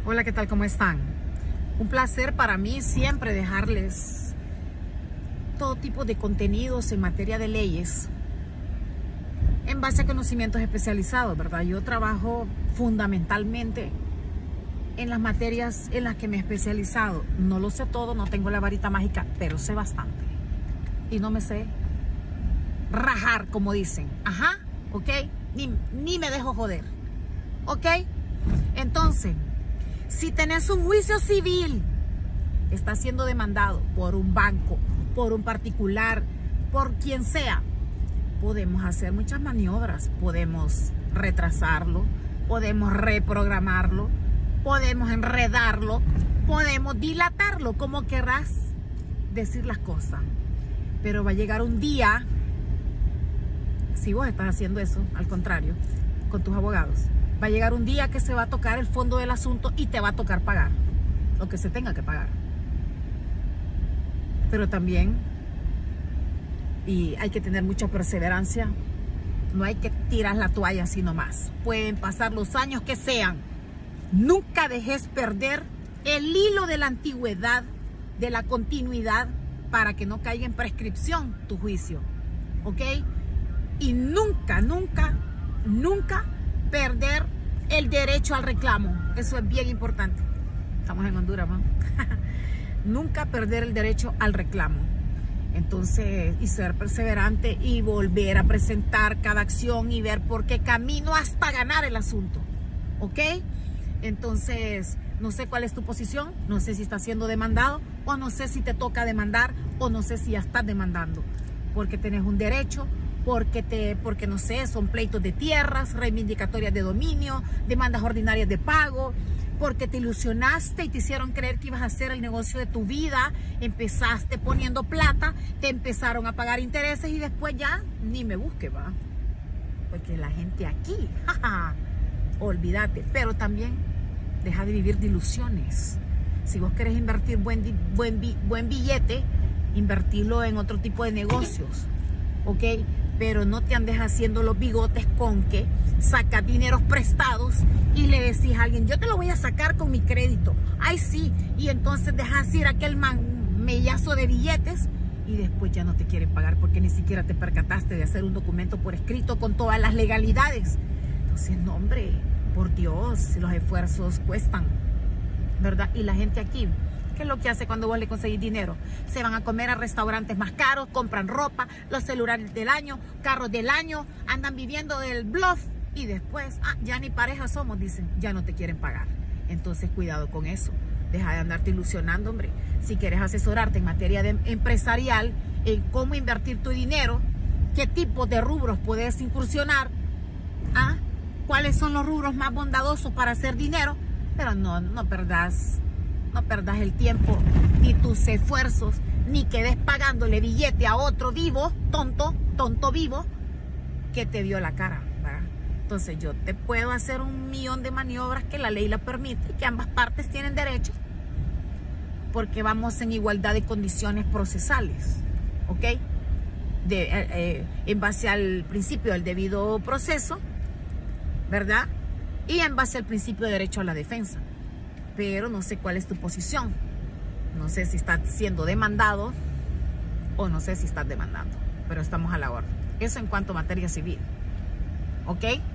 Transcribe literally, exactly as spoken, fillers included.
Hola, ¿qué tal? ¿Cómo están? Un placer para mí siempre dejarles todo tipo de contenidos en materia de leyes en base a conocimientos especializados, ¿verdad? Yo trabajo fundamentalmente en las materias en las que me he especializado. No lo sé todo, no tengo la varita mágica, pero sé bastante. Y no me sé rajar, como dicen. Ajá, ¿ok? Ni, ni me dejo joder, ¿ok? Entonces, si tenés un juicio civil, está siendo demandado por un banco, por un particular, por quien sea, podemos hacer muchas maniobras. Podemos retrasarlo, podemos reprogramarlo, podemos enredarlo, podemos dilatarlo, como querrás decir las cosas. Pero va a llegar un día, si vos estás haciendo eso, al contrario, con tus abogados, va a llegar un día que se va a tocar el fondo del asunto y te va a tocar pagar lo que se tenga que pagar. Pero también, y hay que tener mucha perseverancia, no hay que tirar la toalla así nomás. Pueden pasar los años que sean. Nunca dejes perder el hilo de la antigüedad, de la continuidad, para que no caiga en prescripción tu juicio, ¿ok? Y nunca, nunca, nunca perder el derecho al reclamo. Eso es bien importante. Estamos en Honduras, ¿no? Nunca perder el derecho al reclamo. Entonces, y ser perseverante y volver a presentar cada acción y ver por qué camino hasta ganar el asunto, ¿ok? Entonces, no sé cuál es tu posición, no sé si estás siendo demandado o no sé si te toca demandar o no sé si ya estás demandando, porque tenés un derecho, porque, te, porque no sé, son pleitos de tierras, reivindicatorias de dominio, demandas ordinarias de pago, porque te ilusionaste y te hicieron creer que ibas a hacer el negocio de tu vida, empezaste poniendo plata, te empezaron a pagar intereses y después ya ni me busque, va, porque la gente aquí, jaja, olvídate. Pero también deja de vivir de ilusiones. Si vos querés invertir buen, buen, buen billete, invertirlo en otro tipo de negocios, ¿ok? Pero no te andes haciendo los bigotes con que sacas dineros prestados y le decís a alguien, yo te lo voy a sacar con mi crédito. Ay, sí. Y entonces dejas ir aquel man, mellazo de billetes y después ya no te quieren pagar porque ni siquiera te percataste de hacer un documento por escrito con todas las legalidades. Entonces, no, hombre, por Dios, los esfuerzos cuestan, ¿verdad? Y la gente aquí, ¿qué es lo que hace cuando vos le conseguís dinero? Se van a comer a restaurantes más caros, compran ropa, los celulares del año, carros del año, andan viviendo del bluff y después, ah, ya ni pareja somos, dicen, ya no te quieren pagar. Entonces, cuidado con eso. Deja de andarte ilusionando, hombre. Si quieres asesorarte en materia de empresarial, en cómo invertir tu dinero, qué tipo de rubros puedes incursionar, ¿ah? ¿Cuáles son los rubros más bondadosos para hacer dinero? Pero no, no perdas, no perdas el tiempo, ni tus esfuerzos, ni quedes pagándole billete a otro vivo, tonto, tonto vivo, que te dio la cara, ¿verdad? Entonces yo te puedo hacer un millón de maniobras que la ley la permite y que ambas partes tienen derecho, porque vamos en igualdad de condiciones procesales, ¿ok? De, eh, eh, en base al principio del debido proceso, ¿verdad? Y en base al principio de derecho a la defensa. Pero no sé cuál es tu posición. No sé si estás siendo demandado o no sé si estás demandando. Pero estamos a la orden. Eso en cuanto a materia civil. ¿Ok?